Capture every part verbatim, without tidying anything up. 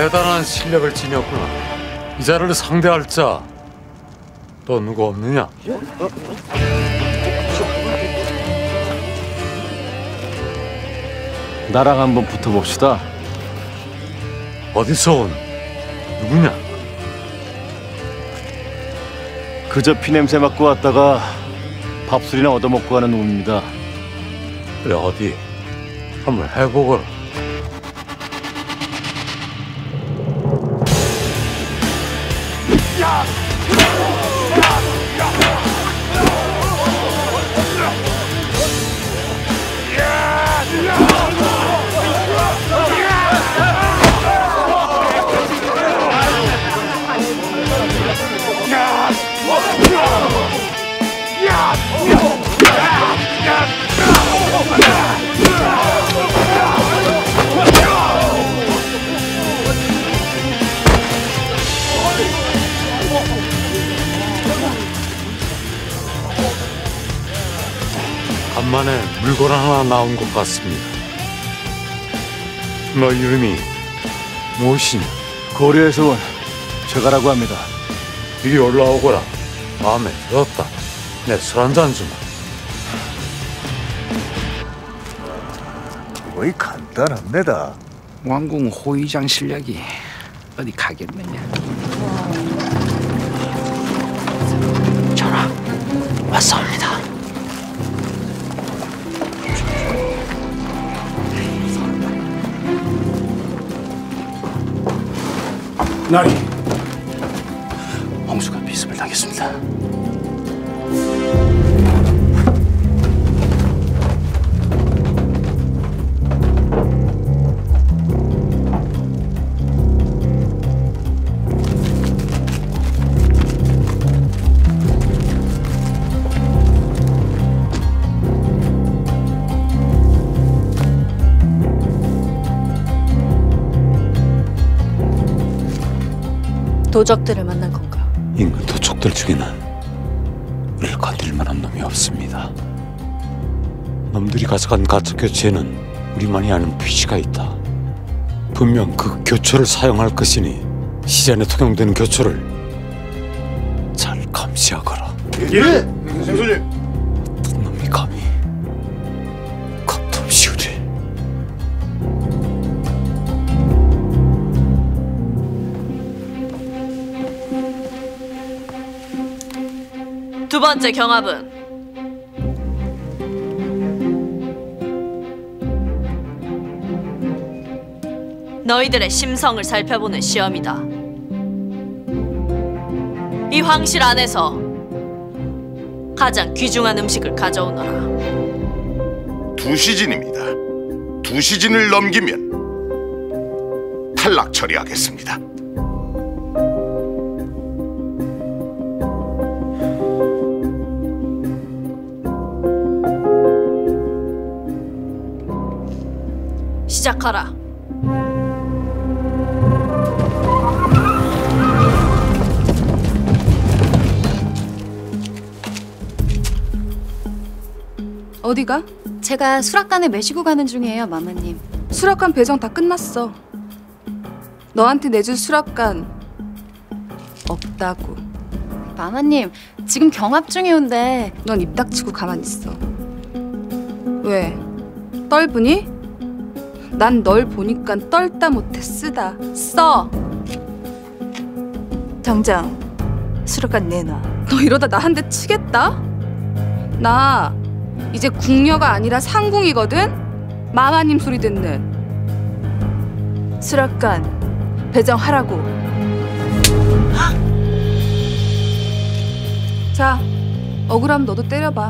대단한 실력을 지녔구나. 이 자를 상대할 자 또 누구 없느냐? 나랑 한번 붙어봅시다. 어디서 온 누구냐? 그저 피냄새 맡고 왔다가 밥술이나 얻어먹고 가는 놈입니다. 그래, 어디 한번 해보거라. 간만에 물건 하나 나온 것 같습니다. 너 이름이 무엇이냐? 고려에서 온 최가라고 합니다. 이리 올라오거라. 마음에 들었다. 내 술 한잔 주마. 거의 간단합니다. 왕궁 호위장 실력이 어디 가겠느냐. 전하, 왔사옵니다. 나리, 홍수가 비습을 당했습니다. 도적들을 만난 건가? 인근 도적들 중에는 우리를 건드릴 만한 놈이 없습니다. 놈들이 가져간 가짜 교체에는 우리만이 아는 표시가 있다. 분명 그 교초를 사용할 것이니 시전에 통용되는 교초를 잘 감시하거라. 예, 선생님. 어떤 놈이 감히 겁도 없이 우리 두 번째 경합은 너희들의 심성을 살펴보는 시험이다. 이 황실 안에서 가장 귀중한 음식을 가져오너라. 두 시즌입니다. 두 시즌을 넘기면 탈락 처리하겠습니다. 시작하라. 어디가? 제가 수락관에 매시고 가는 중이에요, 마마님. 수락관 배정 다 끝났어. 너한테 내줄 수락관 없다고. 마마님, 지금 경합 중이온데. 넌 입 닥치고 가만히 있어. 왜? 떨부니? 난 널 보니까 떨다 못해 쓰다. 써! 당장 수락관 내놔. 너 이러다 나 한 대 치겠다? 나 이제 궁녀가 아니라 상궁이거든? 마마님 소리 듣는. 수락관 배정하라고. 자, 억울하면 너도 때려봐.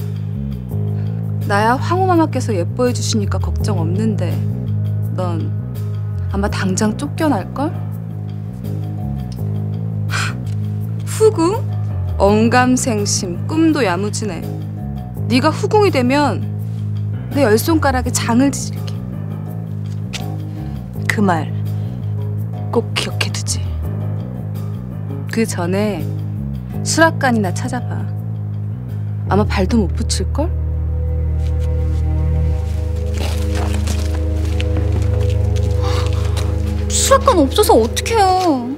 나야 황후마마께서 예뻐해 주시니까 걱정 없는데 넌 아마 당장 쫓겨날걸? 후궁? 언감생심, 꿈도 야무지네. 네가 후궁이 되면 내 열 손가락에 장을 지질게. 그 말 꼭 기억해두지. 그 전에 수락관이나 찾아봐. 아마 발도 못 붙일걸? 수락관 없어서 어떡해요.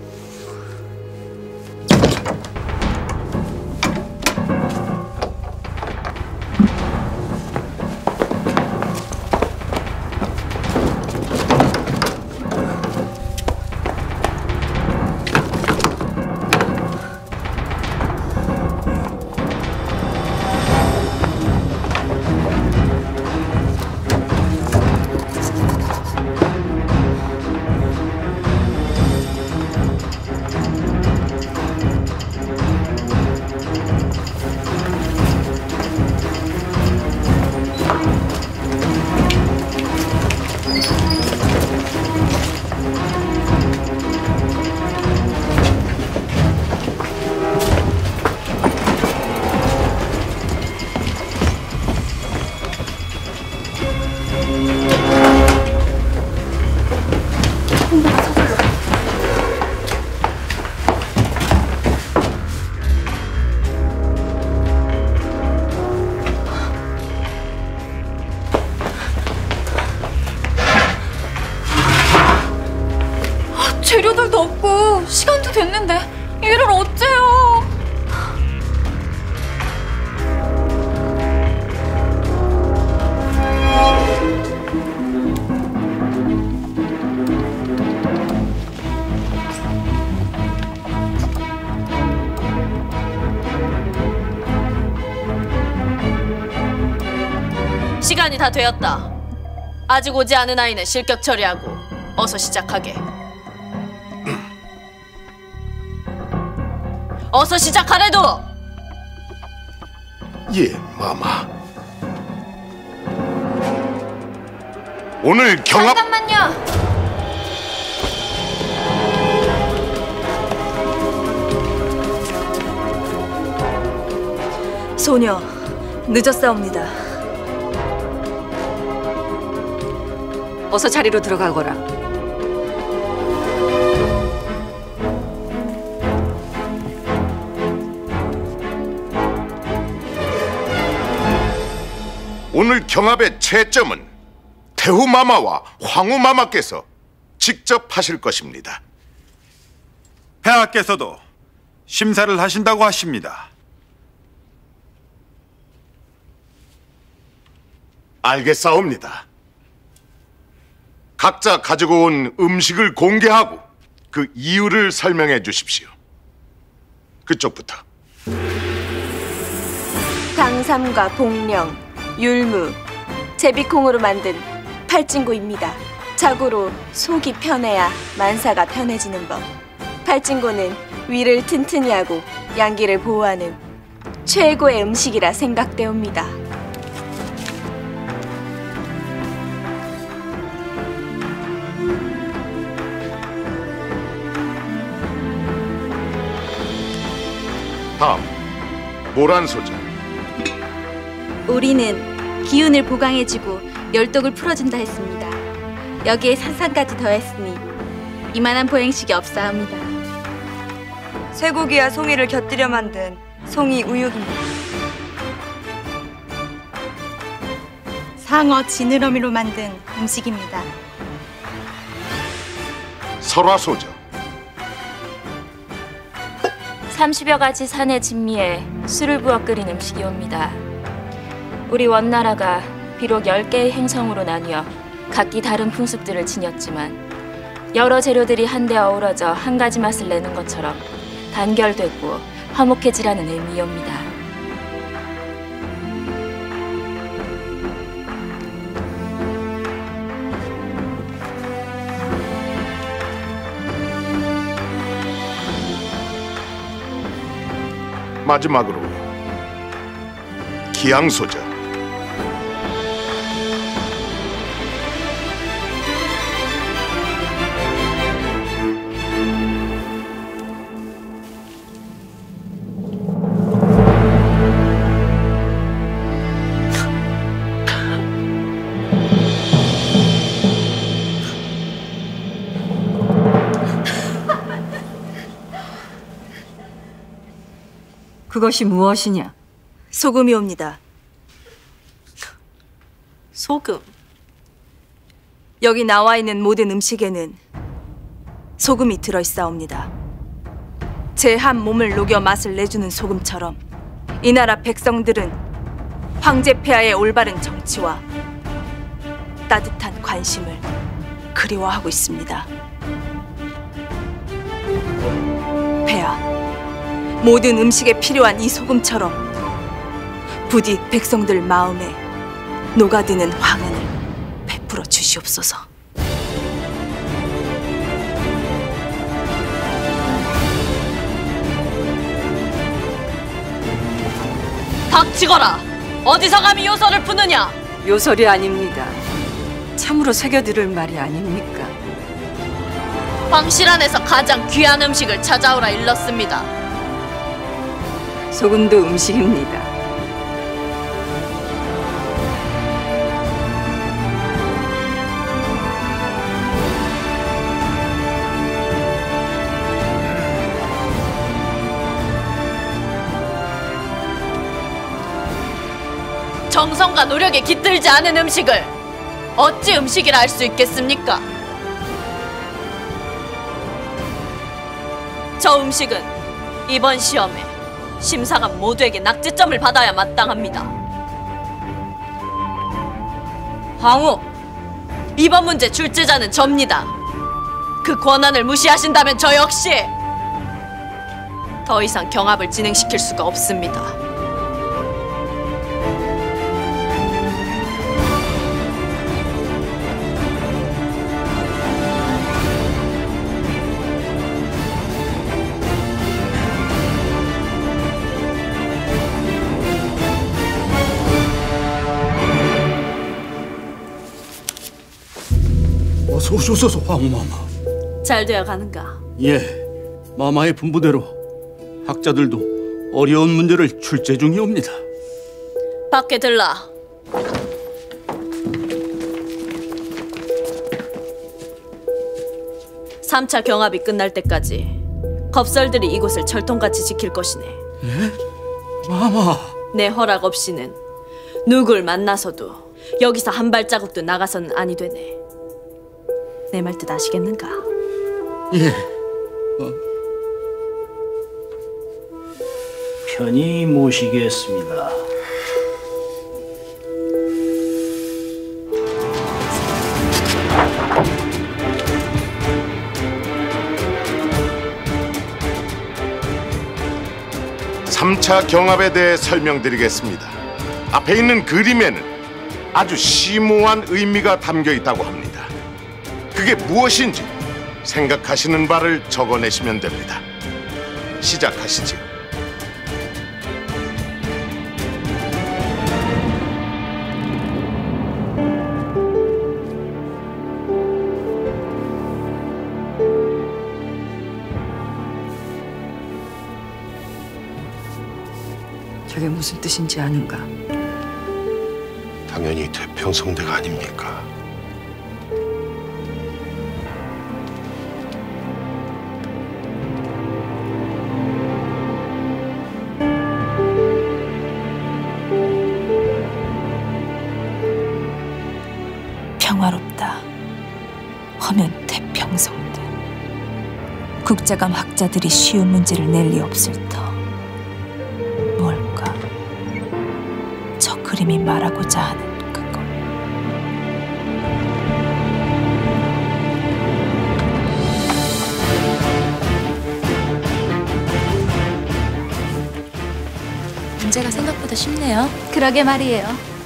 재료들도 없고 시간도 됐는데 이를 어째요? 시간이 다 되었다. 아직 오지 않은 아이는 실격 처리하고 어서 시작하게. 어서 시작하래도! 예, 마마. 오늘 경합... 잠깐만요. 소녀, 늦었사옵니다. 어서 자리로 들어가거라. 오늘 경합의 채점은 태후마마와 황후마마께서 직접 하실 것입니다. 폐하께서도 심사를 하신다고 하십니다. 알겠사옵니다. 각자 가지고 온 음식을 공개하고 그 이유를 설명해 주십시오. 그쪽부터. 당삼과 복령, 율무, 제비콩으로 만든 팔진고입니다. 자고로 속이 편해야 만사가 편해지는 법. 팔진고는 위를 튼튼히 하고 양기를 보호하는 최고의 음식이라 생각되옵니다. 다음, 모란소자. 우리는 기운을 보강해주고 열독을 풀어준다 했습니다. 여기에 산삼까지 더했으니 이만한 보행식이 없사옵니다. 쇠고기와 송이를 곁들여 만든 송이 우육입니다. 상어 지느러미로 만든 음식입니다. 설화소자. 삼십여 가지 산의 진미에 술을 부어 끓인 음식이옵니다. 우리 원나라가 비록 열 개의 행성으로 나뉘어 각기 다른 풍습들을 지녔지만 여러 재료들이 한데 어우러져 한 가지 맛을 내는 것처럼 단결되고 화목해지라는 의미입니다. 마지막으로 기양소자. 그것이 무엇이냐? 소금이옵니다. 소금? 여기 나와 있는 모든 음식에는 소금이 들어있사옵니다. 제 한 몸을 녹여 맛을 내주는 소금처럼 이 나라 백성들은 황제 폐하의 올바른 정치와 따뜻한 관심을 그리워하고 있습니다. 폐하, 모든 음식에 필요한 이 소금처럼 부디 백성들 마음에 녹아드는 황은을 베풀어 주시옵소서. 닥치거라! 어디서 감히 요설을 푸느냐! 요설이 아닙니다. 참으로 새겨들을 말이 아닙니까? 황실 안에서 가장 귀한 음식을 찾아오라 일렀습니다. 소금도 음식입니다. 정성과 노력에 깃들지 않은 음식을 어찌 음식이라 할 수 있겠습니까? 저 음식은 이번 시험에 심사관 모두에게 낙제점을 받아야 마땅합니다. 황후, 이번 문제 출제자는 접니다. 그 권한을 무시하신다면 저 역시 더 이상 경합을 진행시킬 수가 없습니다. 어서 오소서 황후마마. 잘 되어 가는가? 예, 마마의 분부대로 학자들도 어려운 문제를 출제 중이옵니다. 밖에 들라. 삼 차 경합이 끝날 때까지 겁설들이 이곳을 철통같이 지킬 것이네. 예? 마마. 내 허락 없이는 누굴 만나서도 여기서 한 발자국도 나가서는 아니 되네. 내 말 뜻 아시겠는가? 예. 어. 편히 모시겠습니다. 삼 차 경합에 대해 설명드리겠습니다. 앞에 있는 그림에는 아주 심오한 의미가 담겨 있다고 합니다. 그게 무엇인지 생각하시는 바를 적어내시면 됩니다. 시작하시죠. 저게 무슨 뜻인지 아는가? 당연히 태평성대가 아닙니까? 평화롭다. 허면 태평성대. 국자감 학자들이 쉬운 문제를 낼 리 없을 터. 뭘까? 저 그림이 말하고자 하는 그것. 문제가 생각보다 쉽네요. 그러게 말이에요.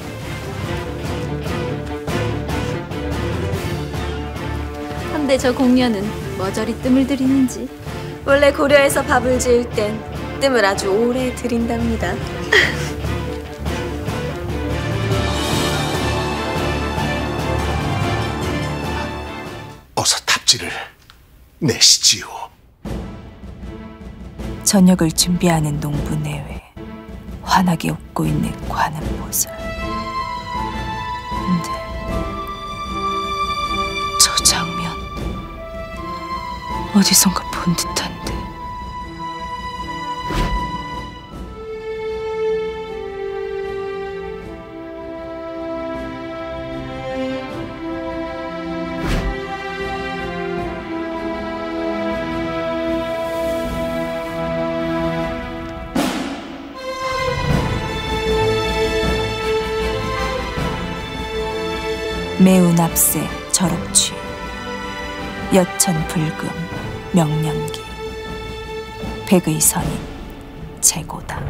근데 저 공녀는 뭐 저리 뜸을 들이는지. 원래 고려에서 밥을 지을 땐 뜸을 아주 오래 들인답니다. 어서 답지를 내시지요. 저녁을 준비하는 농부 내외 환하게 웃고 있는 관음 모습. 근데 저 장면 어디선가 본 듯한데. 매우 납세 절옥취 여천불금 명령기 백의 선인 재고다.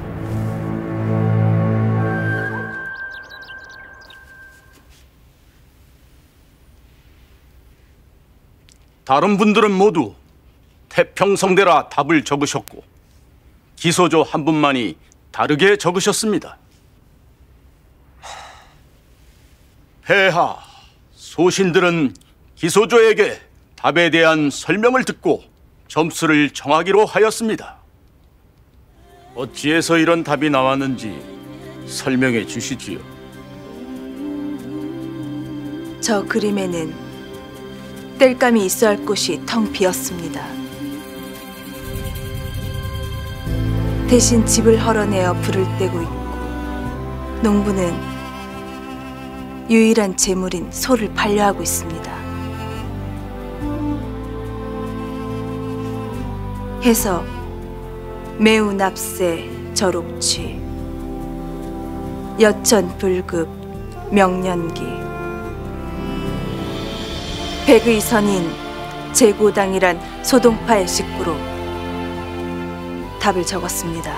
다른 분들은 모두 태평성대라 답을 적으셨고 기소조 한 분만이 다르게 적으셨습니다. 폐하, 소신들은 기소조에게 답에 대한 설명을 듣고 점수를 정하기로 하였습니다. 어찌해서 이런 답이 나왔는지 설명해 주시지요. 저 그림에는 땔감이 있어야 할 곳이 텅 비었습니다. 대신 집을 헐어내어 불을 떼고 있고 농부는 유일한 재물인 소를 반려하고 있습니다. 해서 매우 납세 절옥취 여천불급 명년기 백의 선인 재고당이란 소동파의 식구로 답을 적었습니다.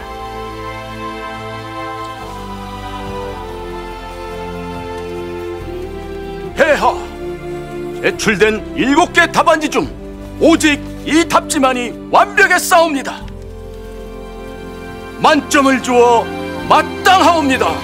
폐하, 제출된 일곱 개 답안지 중 오직 이 답지만이 완벽했사옵니다. 만점을 주어 마땅하옵니다.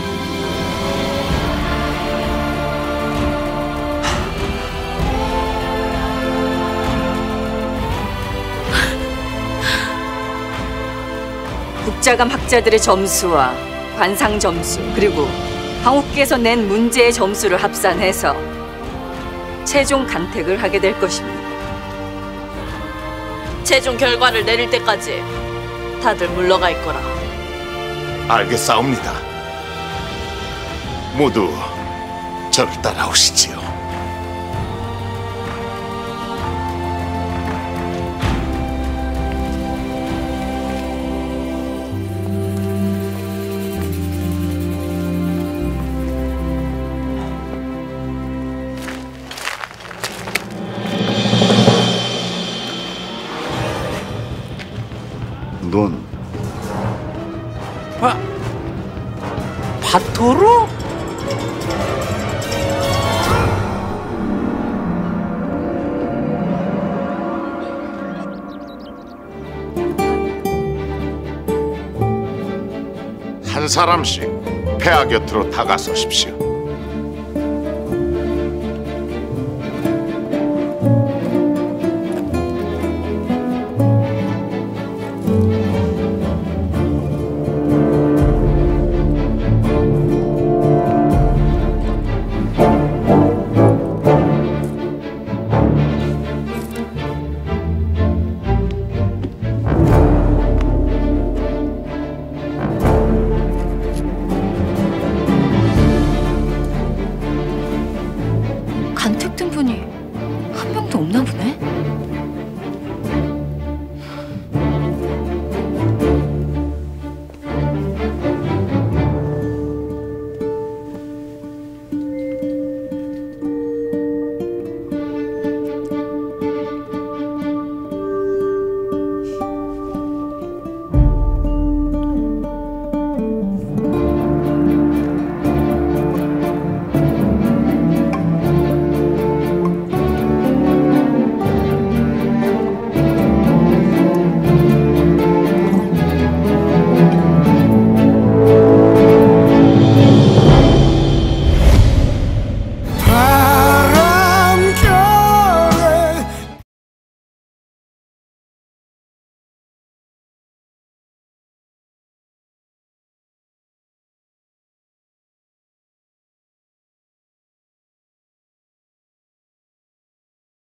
국자감 학자들의 점수와 관상 점수 그리고 황후께서 낸 문제의 점수를 합산해서 최종 간택을 하게 될 것입니다. 최종 결과를 내릴 때까지 다들 물러가 있거라. 알겠사옵니다. 모두 저를 따라오시지요. 넌 바, 바토로? 한 사람씩 폐하 곁으로 다가서십시오.